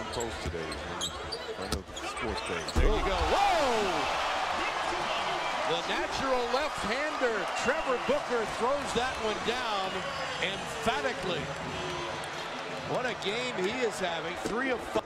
Evening Post today. Front of the sports page. There you go. Whoa! The natural left-hander, Trevor Booker, throws that one down emphatically. What a game he is having. 3 of 5.